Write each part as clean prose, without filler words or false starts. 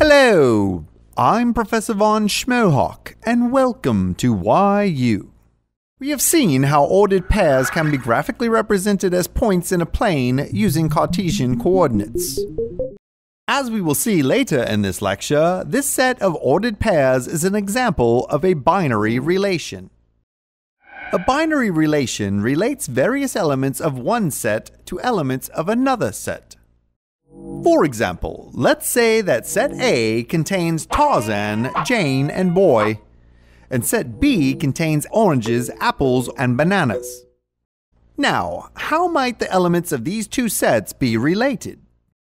Hello, I'm Professor von Schmohawk, and welcome to YU. We have seen how ordered pairs can be graphically represented as points in a plane using Cartesian coordinates. As we will see later in this lecture, this set of ordered pairs is an example of a binary relation. A binary relation relates various elements of one set to elements of another set. For example, let's say that set A contains Tarzan, Jane, and Boy, and set B contains oranges, apples, and bananas. Now, how might the elements of these two sets be related?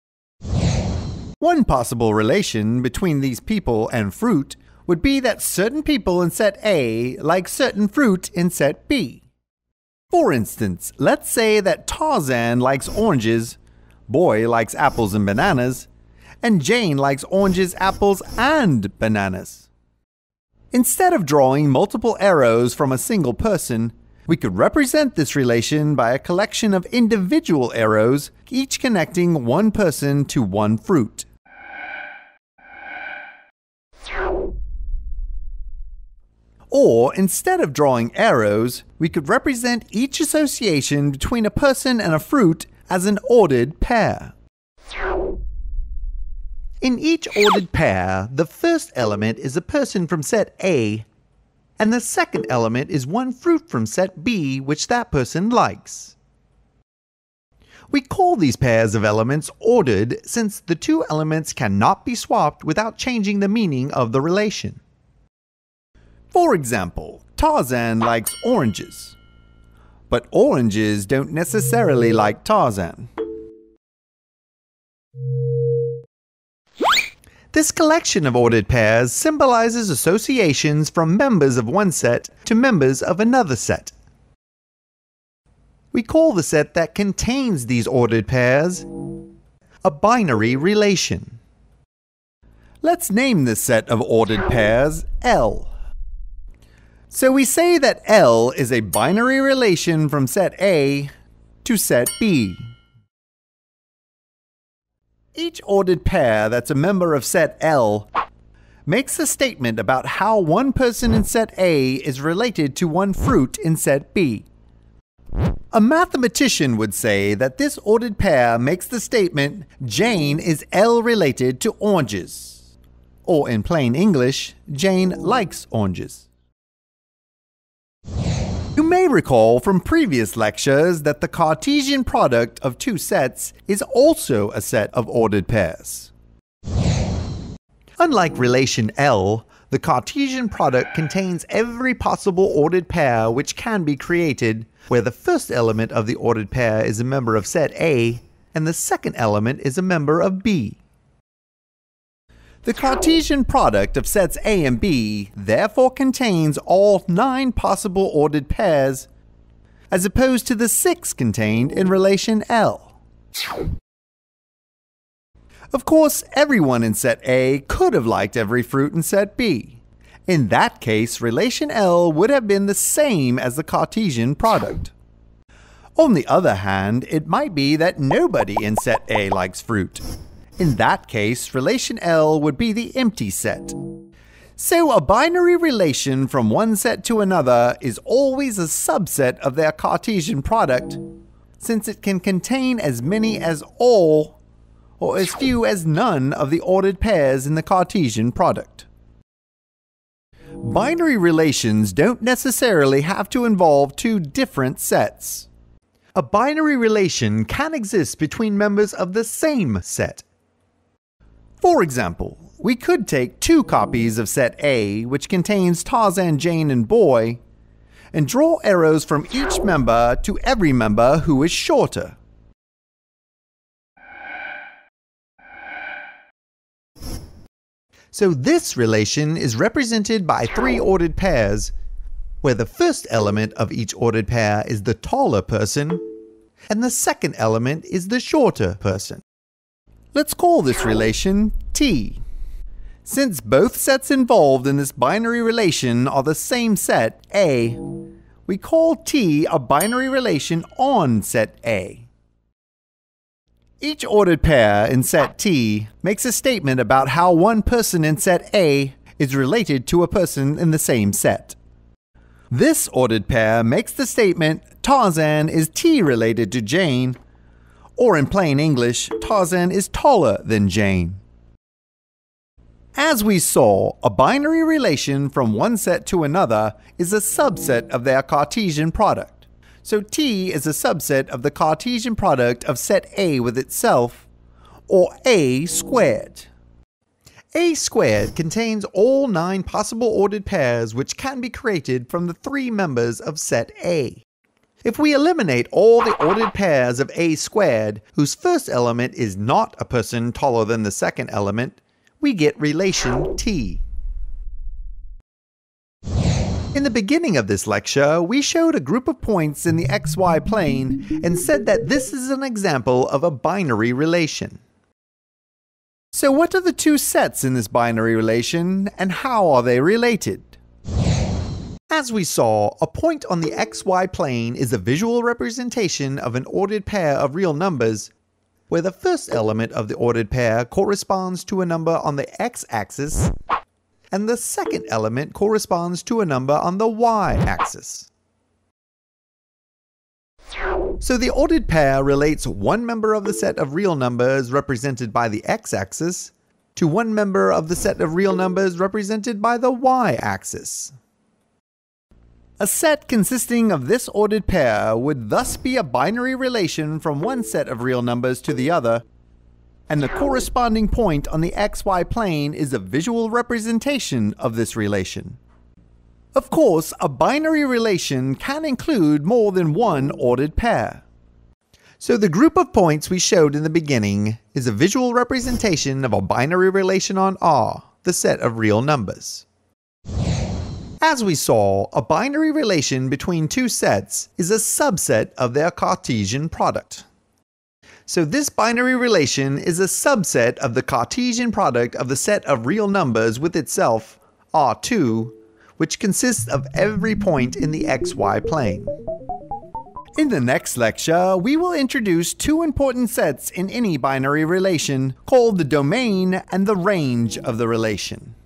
One possible relation between these people and fruit would be that certain people in set A like certain fruit in set B. For instance, let's say that Tarzan likes oranges, Boy likes apples and bananas, and Jane likes oranges, apples, and bananas. Instead of drawing multiple arrows from a single person, we could represent this relation by a collection of individual arrows, each connecting one person to one fruit. Or, instead of drawing arrows, we could represent each association between a person and a fruit as an ordered pair. In each ordered pair, the first element is a person from set A, and the second element is one fruit from set B which that person likes. We call these pairs of elements ordered since the two elements cannot be swapped without changing the meaning of the relation. For example, Tarzan likes oranges, but oranges don't necessarily like Tarzan. This collection of ordered pairs symbolizes associations from members of one set to members of another set. We call the set that contains these ordered pairs a binary relation. Let's name this set of ordered pairs L. So we say that L is a binary relation from set A to set B. Each ordered pair that's a member of set L makes a statement about how one person in set A is related to one fruit in set B. A mathematician would say that this ordered pair makes the statement Jane is L related to oranges. Or in plain English, Jane likes oranges. You may recall from previous lectures that the Cartesian product of two sets is also a set of ordered pairs. Unlike relation L, the Cartesian product contains every possible ordered pair which can be created, where the first element of the ordered pair is a member of set A and the second element is a member of B. The Cartesian product of sets A and B therefore contains all 9 possible ordered pairs, as opposed to the 6 contained in relation L. Of course, everyone in set A could have liked every fruit in set B. In that case, relation L would have been the same as the Cartesian product. On the other hand, it might be that nobody in set A likes fruit. In that case, relation L would be the empty set. So a binary relation from one set to another is always a subset of their Cartesian product, since it can contain as many as all, or as few as none of the ordered pairs in the Cartesian product. Binary relations don't necessarily have to involve two different sets. A binary relation can exist between members of the same set. For example, we could take 2 copies of set A, which contains Tarzan, Jane, and Boy, and draw arrows from each member to every member who is shorter. So this relation is represented by 3 ordered pairs, where the first element of each ordered pair is the taller person, and the second element is the shorter person. Let's call this relation T. Since both sets involved in this binary relation are the same set, A, we call T a binary relation on set A. Each ordered pair in set T makes a statement about how one person in set A is related to a person in the same set. This ordered pair makes the statement Tarzan is T related to Jane, or in plain English, Tarzan is taller than Jane. As we saw, a binary relation from one set to another is a subset of their Cartesian product. So T is a subset of the Cartesian product of set A with itself, or A squared. A squared contains all 9 possible ordered pairs which can be created from the 3 members of set A. If we eliminate all the ordered pairs of A squared, whose first element is not a person taller than the second element, we get relation T. In the beginning of this lecture, we showed a group of points in the xy plane and said that this is an example of a binary relation. So what are the two sets in this binary relation, and how are they related? As we saw, a point on the xy plane is a visual representation of an ordered pair of real numbers, where the first element of the ordered pair corresponds to a number on the x-axis, and the second element corresponds to a number on the y-axis. So the ordered pair relates one member of the set of real numbers represented by the x-axis to one member of the set of real numbers represented by the y-axis. A set consisting of this ordered pair would thus be a binary relation from one set of real numbers to the other, and the corresponding point on the xy plane is a visual representation of this relation. Of course, a binary relation can include more than one ordered pair. So the group of points we showed in the beginning is a visual representation of a binary relation on R, the set of real numbers. As we saw, a binary relation between two sets is a subset of their Cartesian product. So this binary relation is a subset of the Cartesian product of the set of real numbers with itself, R2, which consists of every point in the xy plane. In the next lecture, we will introduce two important sets in any binary relation, called the domain and the range of the relation.